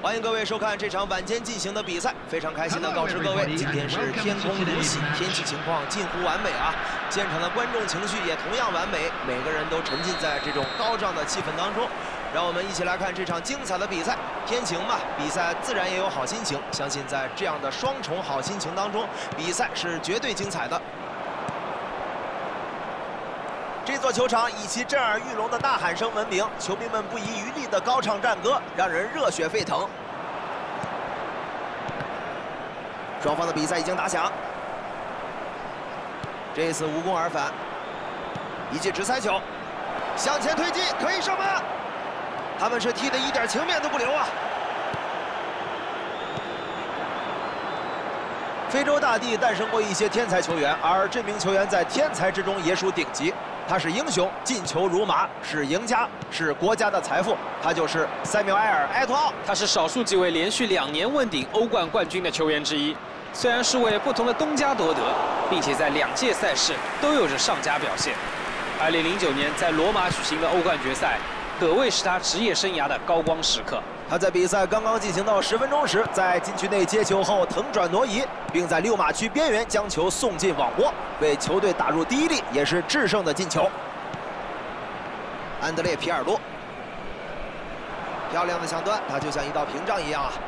欢迎各位收看这场晚间进行的比赛，非常开心的告知各位，今天是天空如洗，天气情况近乎完美啊！现场的观众情绪也同样完美，每个人都沉浸在这种高涨的气氛当中。让我们一起来看这场精彩的比赛。天晴嘛，比赛自然也有好心情，相信在这样的双重好心情当中，比赛是绝对精彩的。 这座球场以其震耳欲聋的呐喊声闻名，球迷们不遗余力的高唱战歌，让人热血沸腾。双方的比赛已经打响，这一次无功而返，一记直塞球，向前推进，可以射门。他们是踢得一点情面都不留啊！非洲大地诞生过一些天才球员，而这名球员在天才之中也属顶级。 他是英雄，进球如麻，是赢家，是国家的财富。他就是塞缪埃尔·埃托奥。 他是少数几位连续2年问鼎欧冠冠军的球员之一。虽然是为不同的东家夺得，并且在2届赛事都有着上佳表现。2009年在罗马举行的欧冠决赛，可谓是他职业生涯的高光时刻。 他在比赛刚刚进行到10分钟时，在禁区内接球后腾转挪移，并在6码区边缘将球送进网窝，为球队打入第一粒也是制胜的进球。安德烈·皮尔洛，漂亮的抢断，他就像一道屏障一样啊！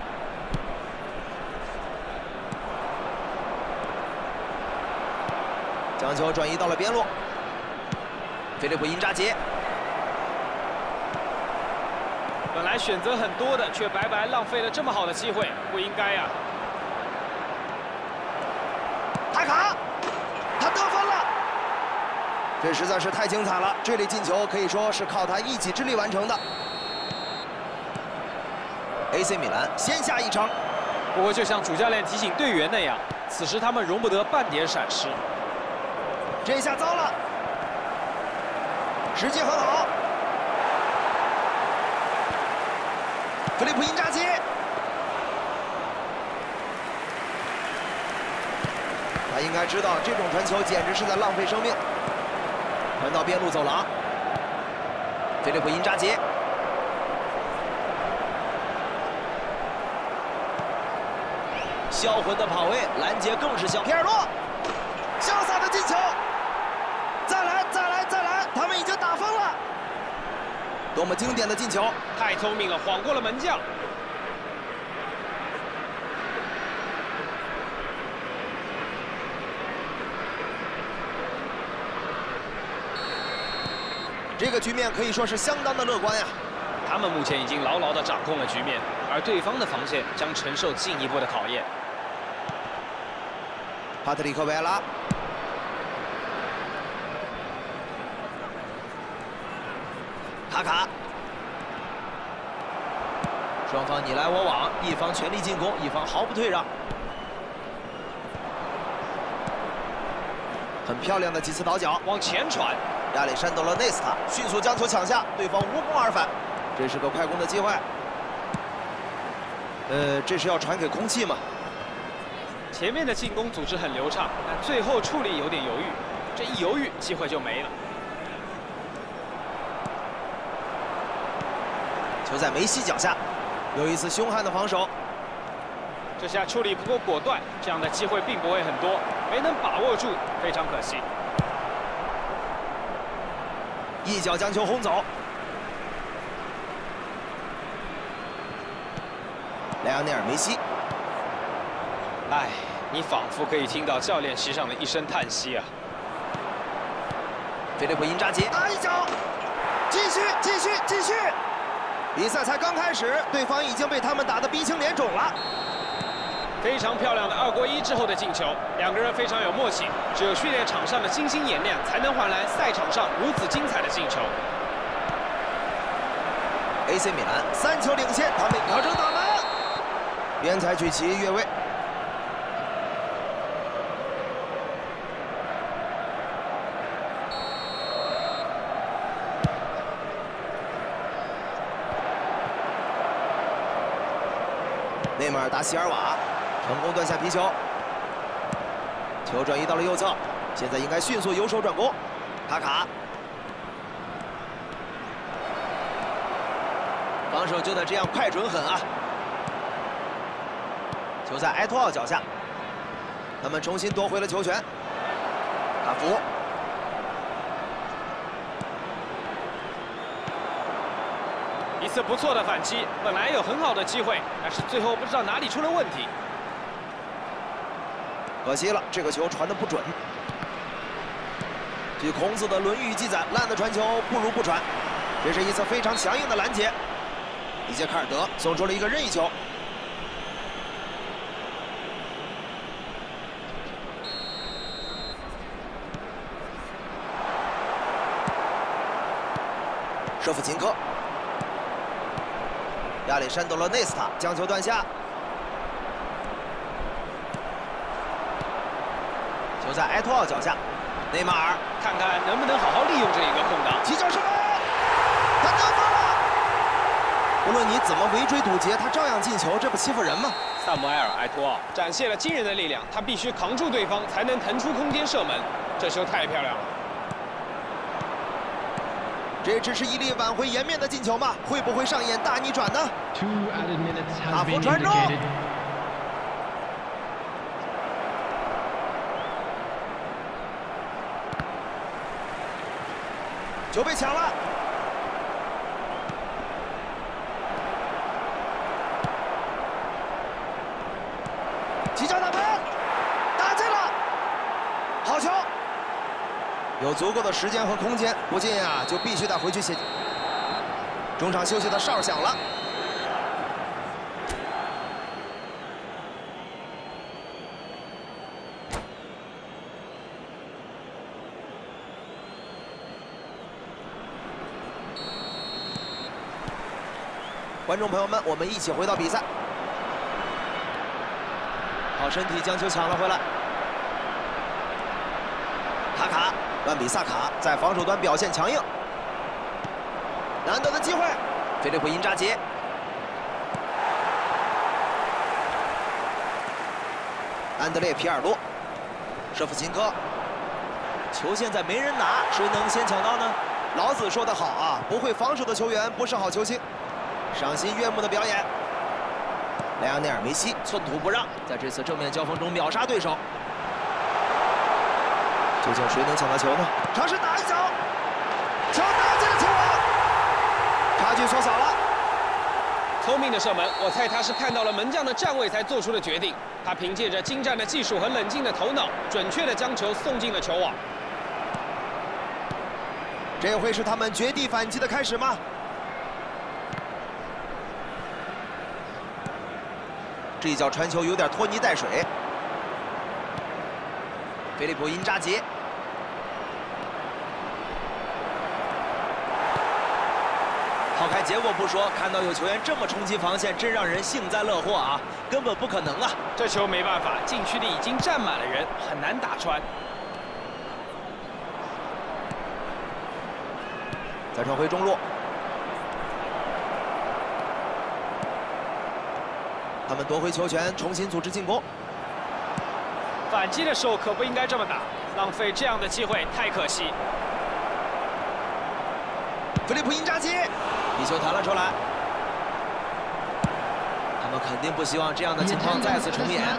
将球转移到了边路，菲利普·因扎吉。 本来选择很多的，却白白浪费了这么好的机会，不应该呀！ 塔卡，他得分了，这实在是太精彩了！这粒进球可以说是靠他一己之力完成的。AC 米兰先下一城， 不过就像主教练提醒队员那样，此时他们容不得半点闪失。 这下糟了，时机很好。 菲利普·因扎吉，他应该知道这种传球简直是在浪费生命。传到边路走廊，菲利普·因扎吉，销魂的跑位，拦截更是小皮尔洛，潇洒的进球！再来，再来，再来！他们已经打疯了。 多么经典的进球！ 太聪明了，晃过了门将。 这个局面可以说是相当的乐观呀。 他们目前已经牢牢地掌控了局面，而对方的防线将承受进一步的考验。 帕特里克·维埃拉。 卡卡，双方你来我往，一方全力进攻，一方毫不退让。很漂亮的几次倒脚， 往前传， 亚历山德罗内斯塔迅速将球抢下，对方无功而返，这是个快攻的机会。这是要传给空气吗？ 前面的进攻组织很流畅，但最后处理有点犹豫，这一犹豫，机会就没了。 球在梅西脚下，又一次凶悍的防守。 这下处理不够果断，这样的机会并不会很多，没能把握住，非常可惜。 一脚将球轰走。莱昂内尔·梅西， 唉，你仿佛可以听到教练席上的一声叹息啊。 菲利普·因扎吉打一脚，继续，继续，继续。 比赛才刚开始，对方已经被他们打得鼻青脸肿了。 非常漂亮的2过1之后的进球，两个人非常有默契，只有训练场上的精心演练，才能换来赛场上如此精彩的进球。 AC 米兰3球领先，他们调整打门，边裁举旗越位。内马尔打席尔瓦，成功断下皮球，球转移到了右侧，现在应该迅速由守转攻。卡卡， 防守就得这样快准狠啊！球在埃托奥脚下，他们重新夺回了球权。卡福， 一次不错的反击，本来有很好的机会，但是最后不知道哪里出了问题。 可惜了，这个球传得不准。据孔子的《论语》记载，烂的传球不如不传。这是一次非常强硬的拦截。伊杰卡尔德送出了一个任意球。舍甫琴科，亚历山德罗内斯塔将球断下。球在埃托奥脚下，内马尔看看能不能好好利用这一个空档。 起脚射门，他得分了！无论你怎么围追堵截，他照样进球，这不欺负人吗？ 萨姆埃尔·埃托奥展现了惊人的力量，他必须扛住对方，才能腾出空间射门。这球太漂亮了！ 这只是一粒挽回颜面的进球吗？会不会上演大逆转呢？卡福传中。 球被抢了，起脚打门，打进了，好球！有足够的时间和空间，不进啊，就必须得回去写。中场休息的哨响了。 观众朋友们，我们一起回到比赛。靠身体将球抢了回来。卡，万比萨卡在防守端表现强硬。难得的机会，菲利普·因扎吉。安德烈·皮尔洛，舍甫琴科。球现在没人拿，谁能先抢到呢？老子说得好啊，不会防守的球员不是好球星。 赏心悦目的表演，莱昂内尔·梅西寸土不让，在这次正面交锋中秒杀对手。究竟谁能抢到球呢？尝试打一脚，球打进了球网，差距缩小了。 聪明的射门，我猜他是看到了门将的站位才做出的决定。他凭借着精湛的技术和冷静的头脑，准确地将球送进了球网。 这会是他们绝地反击的开始吗？ 这一脚传球有点拖泥带水。菲利普·因扎吉，抛开结果不说，看到有球员这么冲击防线，真让人幸灾乐祸啊！根本不可能啊！ 这球没办法，禁区里已经站满了人，很难打穿。 再传回中路。 他们夺回球权，重新组织进攻。 反击的时候可不应该这么打，浪费这样的机会太可惜。 菲利普·因扎吉，皮球弹了出来。他们肯定不希望这样的情况再次重演。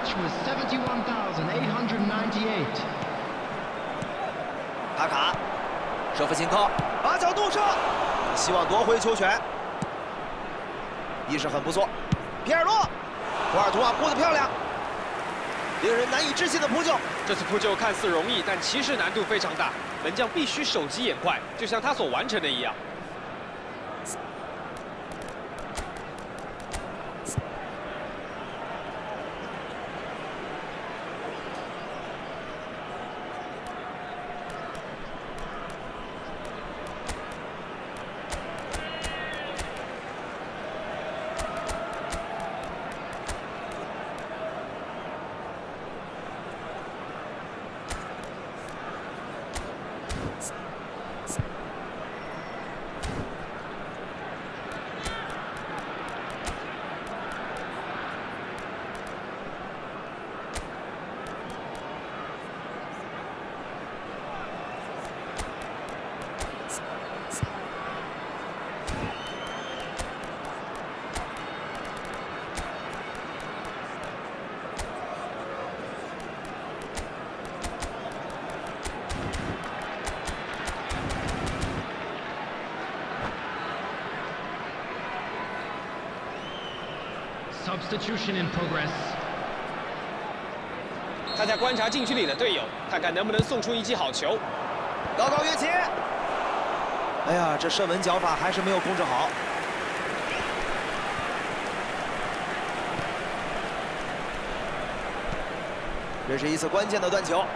卡，舍甫琴科把脚怒射，希望夺回球权，意识很不错。皮尔洛。 图尔图瓦扑得漂亮，令人难以置信的扑救。 这次扑救看似容易，但其实难度非常大，门将必须手疾眼快，就像他所完成的一样。 Substitution in progress. 他在观察禁区里的队友，看看能不能送出一记好球。 高高跃起！哎呀，这射门脚法还是没有控制好。这是一次关键的断球。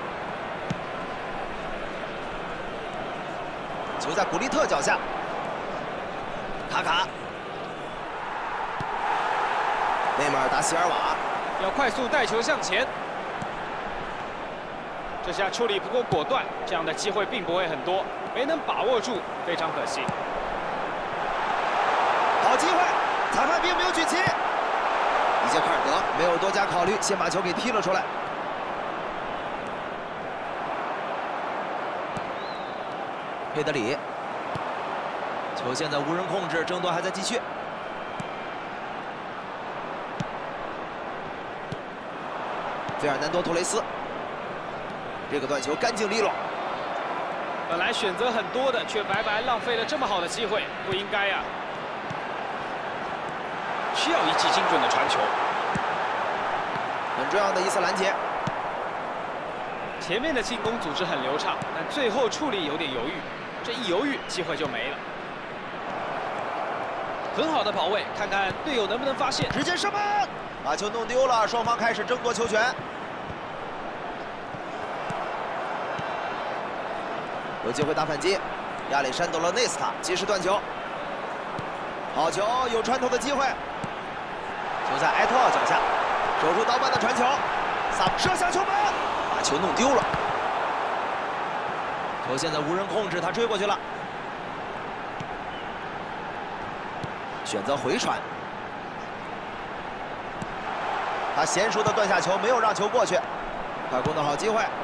球在古利特脚下，卡卡，内马尔打席尔瓦， 要快速带球向前。这下处理不够果断，这样的机会并不会很多，没能把握住，非常可惜。 好机会，裁判并没有举旗。伊杰卡尔德没有多加考虑，先把球给踢了出来。佩德里，球现在无人控制，争夺还在继续。费尔南多·托雷斯，这个断球干净利落。 本来选择很多的，却白白浪费了这么好的机会，不应该呀。需要一记精准的传球。 很重要的一次拦截。 前面的进攻组织很流畅，但最后处理有点犹豫，这一犹豫，机会就没了。很好的跑位，看看队友能不能发现。 直接射门，把球弄丢了，双方开始争夺球权。有机会打反击，亚历山德罗内斯塔及时断球。好球，有穿透的机会。球在埃托奥脚下，手术刀般的传球，萨姆射向球门，把球弄丢了。球现在无人控制，他追过去了，选择回传。他娴熟的断下球，没有让球过去，快攻的好机会。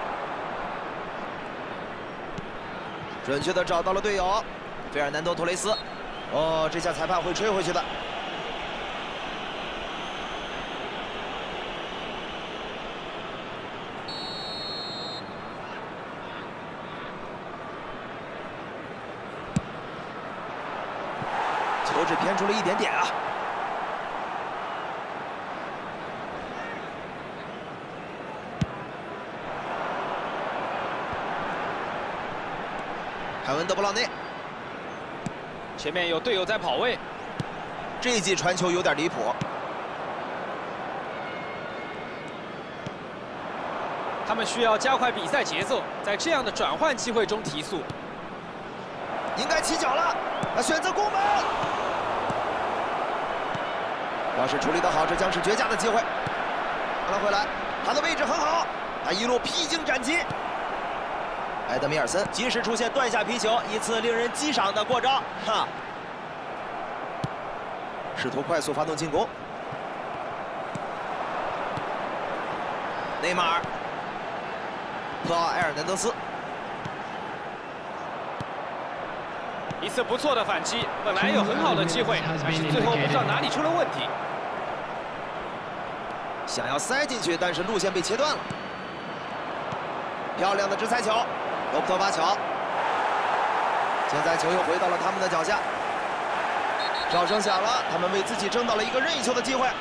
准确的找到了队友，费尔南多·托雷斯。哦，这下裁判会吹回去的。球只偏出了一点点啊！凯文·德布劳内， 前面有队友在跑位， 这一记传球有点离谱。 他们需要加快比赛节奏，在这样的转换机会中提速。 应该起脚了，他选择攻门。要是处理得好，这将是绝佳的机会。看了回来，他的位置很好，他一路披荆斩棘。埃德米尔森及时出现断下皮球，一次令人激赏的过招。哈，试图快速发动进攻。内马尔，特奥埃尔南德斯。 一次不错的反击，本来有很好的机会，但是最后不知道哪里出了问题。 想要塞进去，但是路线被切断了。漂亮的直塞球，罗伯特巴乔。现在球又回到了他们的脚下。哨声响了，他们为自己争到了一个任意球的机会。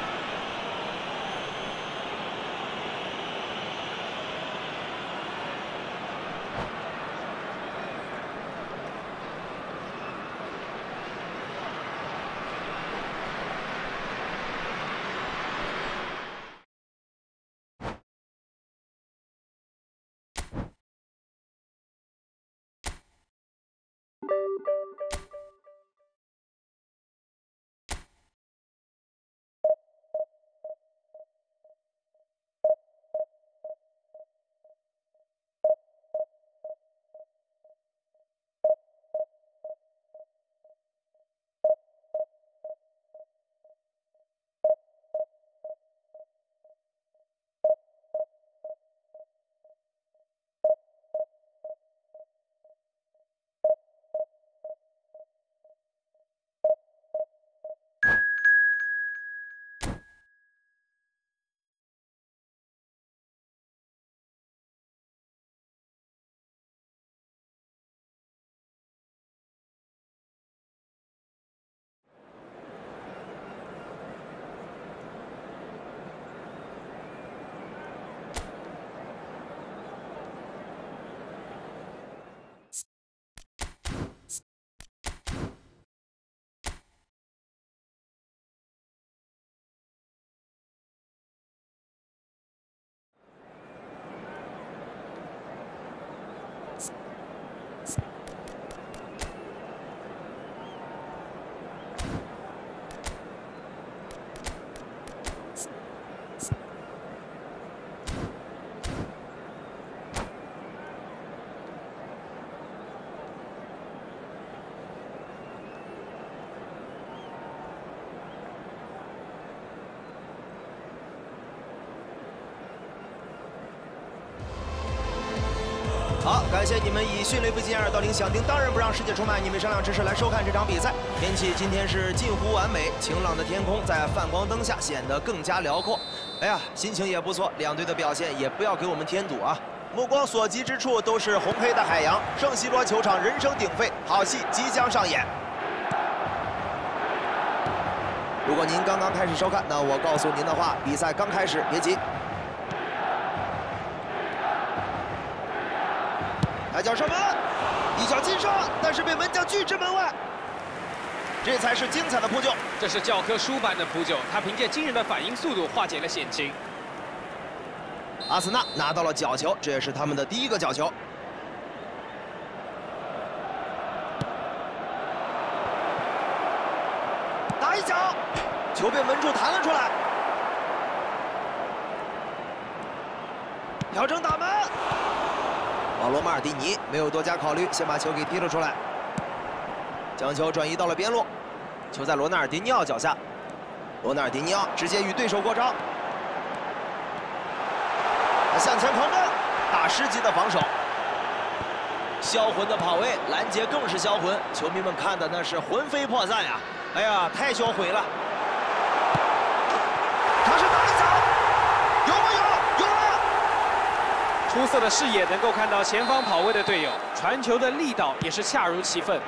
好，感谢你们以迅雷不及掩耳盗铃响叮当然不让世界出卖你们商量知识来收看这场比赛。天气今天是近乎完美，晴朗的天空在泛光灯下显得更加辽阔。哎呀，心情也不错，两队的表现也不要给我们添堵啊。目光所及之处都是红黑的海洋，圣西罗球场人声鼎沸，好戏即将上演。如果您刚刚开始收看，那我告诉您的话，比赛刚开始，别急。 抬脚射门，一脚劲射，但是被门将拒之门外。这才是精彩的扑救， 这是教科书般的扑救，他凭借惊人的反应速度化解了险情。 阿森纳拿到了角球，这也是他们的第一个角球。打一脚，球被门柱弹了出来，调整打门。 保罗·马尔蒂尼没有多加考虑，先把球给踢了出来，将球转移到了边路，球在罗纳尔迪尼奥脚下，罗纳尔迪尼奥直接与对手过招，他向前狂奔，大师级的防守，销魂的跑位，拦截更是销魂，球迷们看的那是魂飞魄散呀！哎呀，太销毁了！尝试打一脚，有没有？有了！ 出色的视野能够看到前方跑位的队友，传球的力道也是恰如其分。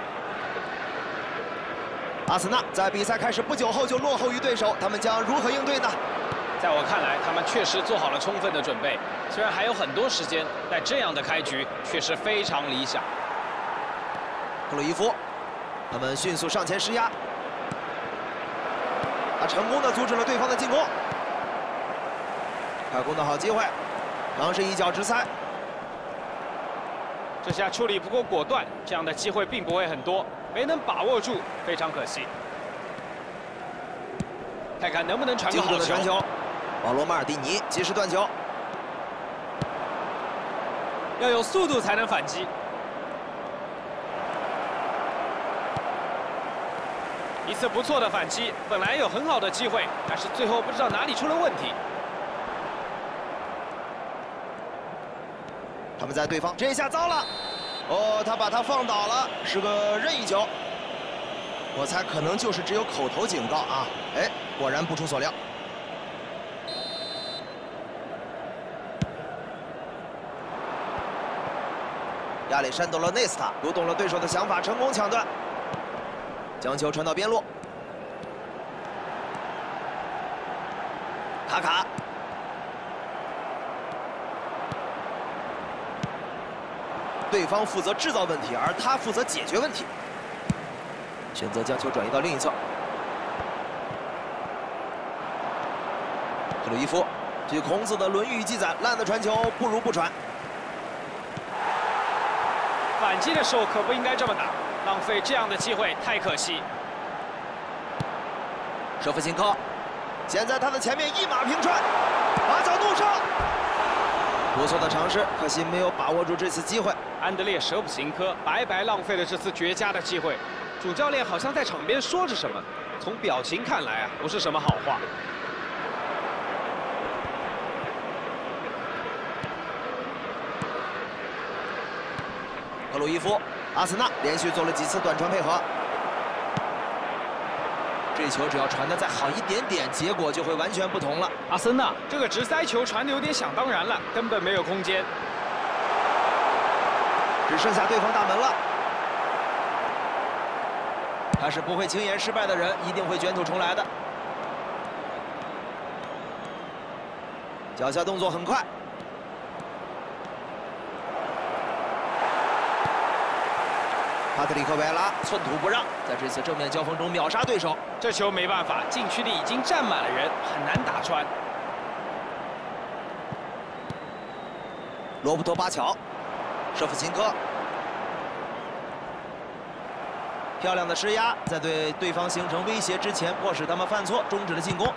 阿森纳在比赛开始不久后就落后于对手，他们将如何应对呢？ 在我看来，他们确实做好了充分的准备，虽然还有很多时间，但这样的开局确实非常理想。 克鲁伊夫，他们迅速上前施压，他成功的阻止了对方的进攻，快攻的好机会。 尝试一脚直塞， 这下处理不够果断，这样的机会并不会很多，没能把握住，非常可惜。看看能不能传个好球。 传球，保罗·马尔蒂尼及时断球， 要有速度才能反击。一次不错的反击，本来有很好的机会，但是最后不知道哪里出了问题。 他们在对方这下糟了，哦，他把他放倒了，是个任意球。我猜可能就是只有口头警告啊！哎，果然不出所料。亚历山德罗内斯塔读懂了对手的想法，成功抢断，将球传到边路。卡卡。 对方负责制造问题，而他负责解决问题。选择将球转移到另一侧。克鲁伊夫，据孔子的《论语》记载，烂的传球不如不传。 反击的时候可不应该这么打，浪费这样的机会太可惜。 舍甫琴科，先在他的前面一马平川，把脚怒射。不错的尝试，可惜没有把握住这次机会。 安德烈·舍甫琴科白白浪费了这次绝佳的机会，主教练好像在场边说着什么，从表情看来啊，不是什么好话。 克鲁伊夫，阿森纳连续做了几次短传配合，这球只要传得再好一点点，结果就会完全不同了。 阿森纳这个直塞球传得有点想当然了，根本没有空间。 只剩下对方大门了，他是不会轻言失败的人，一定会卷土重来的。脚下动作很快，帕特里克·维埃拉寸土不让，在这次正面交锋中秒杀对手。 这球没办法，禁区里已经站满了人，很难打穿。 罗伯托·巴乔。 舍甫琴科，漂亮的施压，在对对方形成威胁之前，迫使他们犯错，终止了进攻。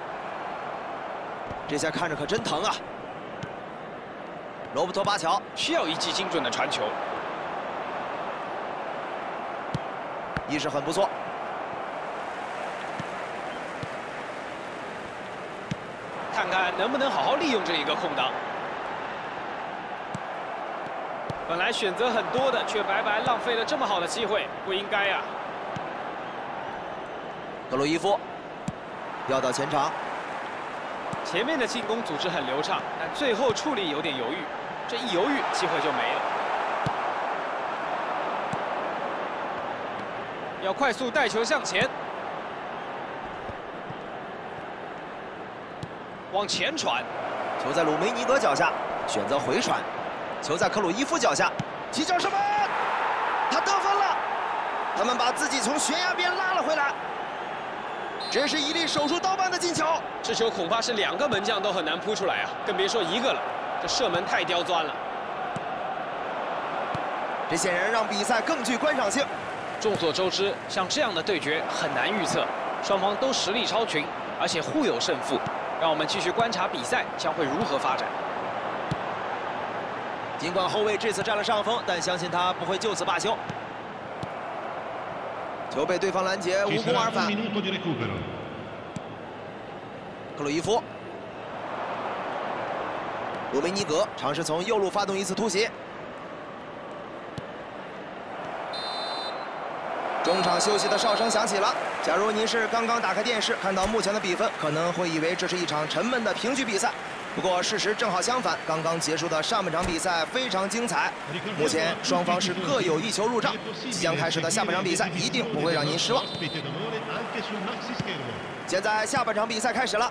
这下看着可真疼啊！罗伯托·巴乔需要一记精准的传球， 意识很不错。 看看能不能好好利用这一个空档。 本来选择很多的，却白白浪费了这么好的机会，不应该呀。 克鲁伊夫调到前场， 前面的进攻组织很流畅，但最后处理有点犹豫，这一犹豫，机会就没了。要快速带球向前，往前传， 球在鲁梅尼格脚下，选择回传。 球在克鲁伊夫脚下，起脚射门，他得分了。他们把自己从悬崖边拉了回来。这是一粒手术刀般的进球。 这球恐怕是2个门将都很难扑出来啊，更别说1个了。这射门太刁钻了。 这显然让比赛更具观赏性。 众所周知，像这样的对决很难预测，双方都实力超群，而且互有胜负。让我们继续观察比赛将会如何发展。 尽管后卫这次占了上风，但相信他不会就此罢休。球被对方拦截，无功而返。克鲁伊夫、鲁梅尼格尝试从右路发动一次突袭。中场休息的哨声响起了。假如您是刚刚打开电视，看到目前的比分，可能会以为这是一场沉闷的平局比赛。 不过事实正好相反，刚刚结束的上半场比赛非常精彩。目前双方是各有1球入账，即将开始的下半场比赛一定不会让您失望。现在下半场比赛开始了，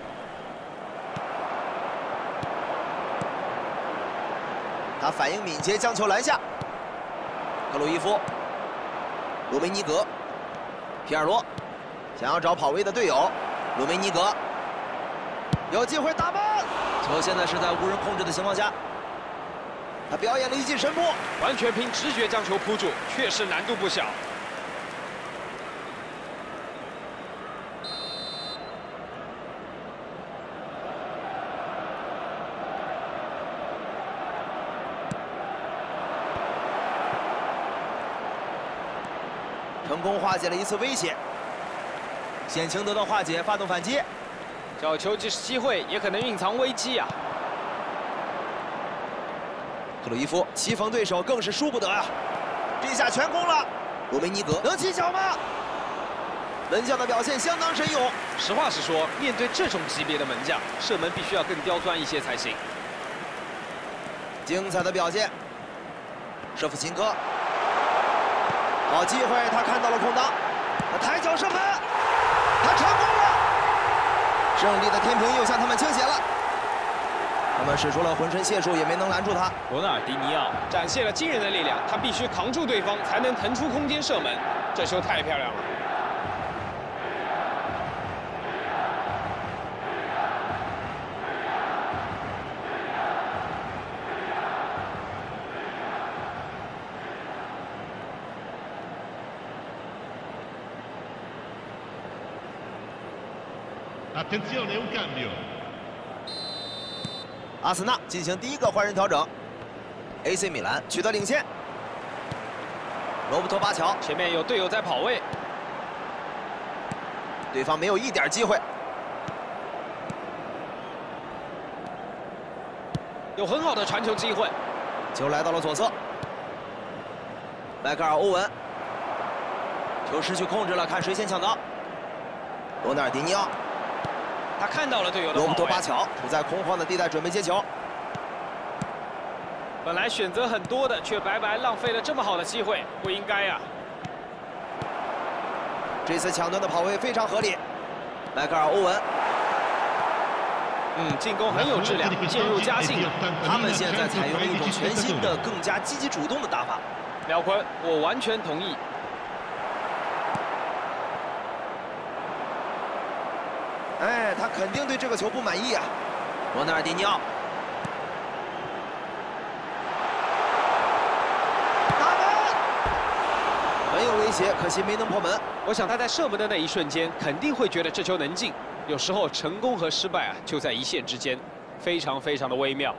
他反应敏捷，将球拦下。克鲁伊夫、鲁梅尼格、皮尔洛想要找跑位的队友，鲁梅尼格有机会打门。 球现在是在无人控制的情况下，他表演了一记神扑， 完全凭直觉将球扑住，确实难度不小。 成功化解了一次威胁，险情得到化解，发动反击。 角球即是机会，也可能蕴藏危机啊！ 克鲁伊夫棋逢对手，更是输不得啊！这下全攻了，鲁梅尼格能起脚吗？门将的表现相当神勇。 实话实说，面对这种级别的门将，射门必须要更刁钻一些才行。 精彩的表现，舍甫琴科，好机会，他看到了空当，他抬脚射门，他成功了。 胜利的天平又向他们倾斜了，他们使出了浑身解数，也没能拦住他。 罗纳尔迪尼奥展现了惊人的力量，他必须扛住对方，才能腾出空间射门。这球太漂亮了。 Attenzione, un cambio. 阿森纳进行第1个换人调整 ，AC 米兰取得领先。罗伯托巴乔前面有队友在跑位， 对方没有一点机会。 有很好的传球机会， 球来到了左侧，迈克尔·欧文，球失去控制了，看谁先抢到。罗纳尔迪尼奥。 他看到了队友的跑位。 罗伯托巴乔处在空旷的地带，准备接球。 本来选择很多的，却白白浪费了这么好的机会，不应该呀。 这次抢断的跑位非常合理。迈克尔·欧文， 进攻很有质量，渐入佳境了。 他们现在采用了一种全新的、更加积极主动的打法。 廖坤，我完全同意。 哎，他肯定对这个球不满意啊！罗纳尔迪尼奥，打门，很有威胁，可惜没能破门。 我想他在射门的那一瞬间，肯定会觉得这球能进。有时候成功和失败啊，就在一线之间，非常非常的微妙。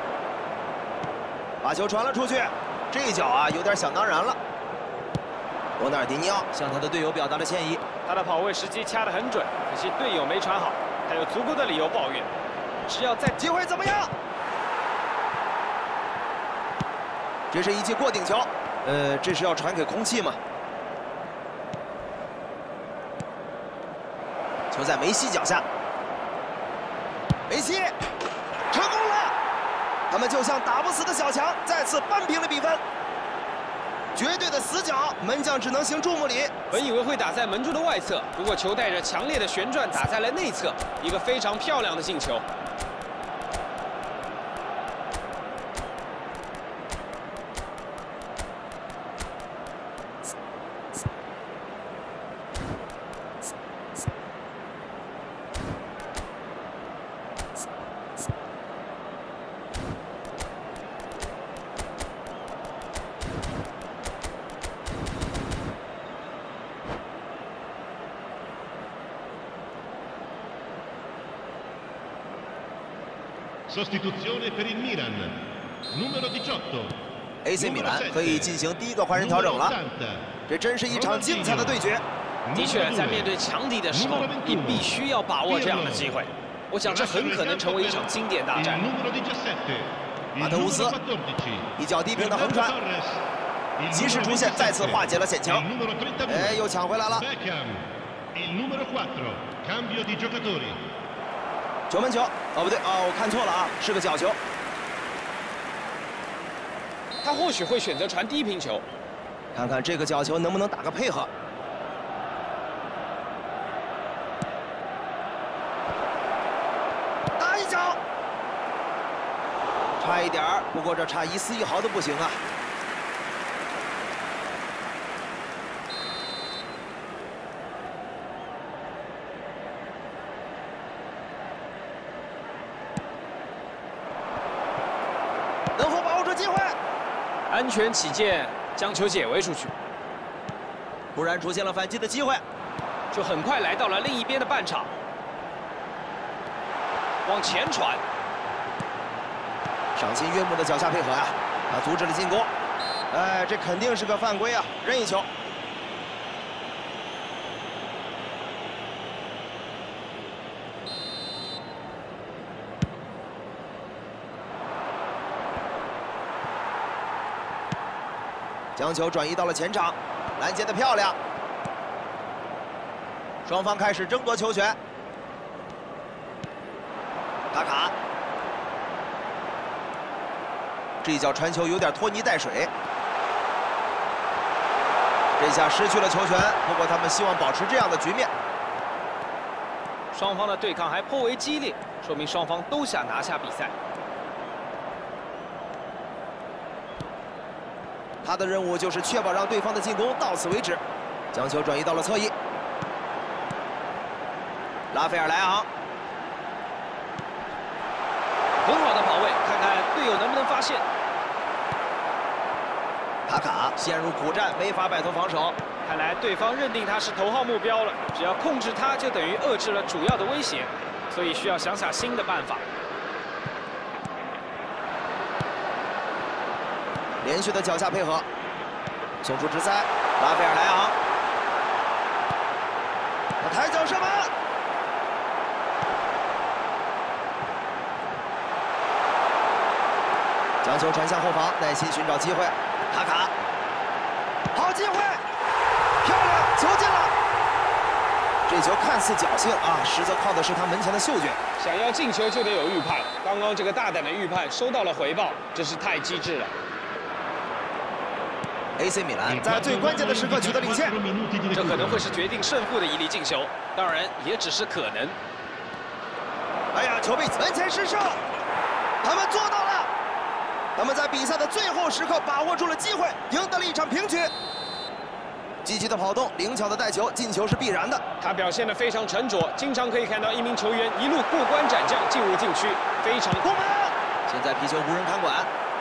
把球传了出去。这一脚啊，有点想当然了。 罗纳尔迪尼奥向他的队友表达了歉意。 他的跑位时机掐得很准，可惜队友没传好，他有足够的理由抱怨。只要在机会怎么样？这是一记过顶球，这是要传给空气吗？球在梅西脚下，梅西成功了，他们就像打不死的小强，再次扳平了比分。绝对的死角，门将只能行注目礼。 本以为会打在门柱的外侧，不过球带着强烈的旋转打在了内侧，一个非常漂亮的进球。 Sostituzione per il Milan, numero 18. AC 米兰可以进行第一个换人调整了。这真是一场精彩的对决。 的确，在面对强敌的时候，你必须要把握这样的机会。我想这很可能成为一场经典大战。 马特乌斯一脚低平的横传，及时出现，再次化解了险情。哎，又抢回来了。球门球，哦不对，我看错了啊，是个角球。 他或许会选择传低平球， 看看这个角球能不能打个配合。打一脚，差一点儿，不过这差一丝一毫都不行啊。能否把握住机会？ 安全起见，将球解围出去。 突然出现了反击的机会， 就很快来到了另一边的半场，往前传。 赏心悦目的脚下配合呀，他阻止了进攻。哎，这肯定是个犯规啊，任意球。将球转移到了前场，拦截的漂亮。双方开始争夺球权。卡卡，这一脚传球有点拖泥带水，这下失去了球权。不过他们希望保持这样的局面。 双方的对抗还颇为激烈，说明双方都想拿下比赛。 他的任务就是确保让对方的进攻到此为止，将球转移到了侧翼。拉斐尔莱昂， 很好的跑位，看看队友能不能发现。 卡卡陷入苦战，没法摆脱防守。 看来对方认定他是头号目标了，只要控制他，就等于遏制了主要的威胁，所以需要想想新的办法。 连续的脚下配合，送出直塞，拉斐尔莱昂，他抬脚射门，将球传向后防，耐心寻找机会，卡卡，好机会，漂亮，球进了。这球看似侥幸啊，实则靠的是他门前的嗅觉。 想要进球就得有预判，刚刚这个大胆的预判收到了回报，真是太机智了。 AC 米兰在最关键的时刻取得领先， 这可能会是决定胜负的一粒进球，当然也只是可能。 哎呀，球被门前失射，他们做到了，他们在比赛的最后时刻把握住了机会，赢得了一场平局。积极的跑动，灵巧的带球，进球是必然的。 他表现得非常沉着，经常可以看到一名球员一路过关斩将进入禁区，非常攻门。现在皮球无人看管。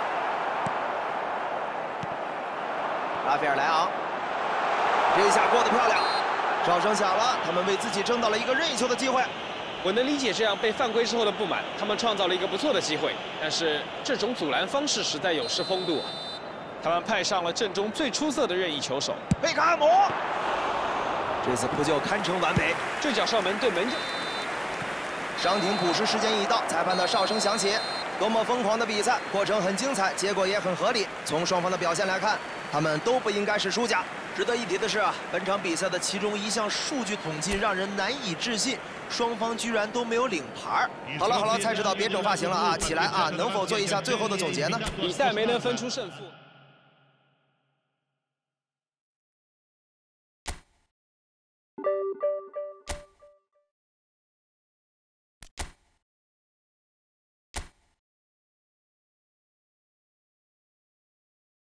拉斐尔莱昂，这一下过得漂亮，哨声响了，他们为自己争到了一个任意球的机会。 我能理解这样被犯规之后的不满，他们创造了一个不错的机会，但是这种阻拦方式实在有失风度啊。 他们派上了阵中最出色的任意球手贝克汉姆，这次扑救堪称完美。 这脚射门对门伤停补时时间已到，裁判的哨声响起。多么疯狂的比赛，过程很精彩，结果也很合理。从双方的表现来看，他们都不应该是输家。值得一提的是啊，本场比赛的其中一项数据统计让人难以置信，双方居然都没有领牌。好了，蔡指导别整发型了啊，起来啊！能否做一下最后的总结呢？ 比赛没能分出胜负。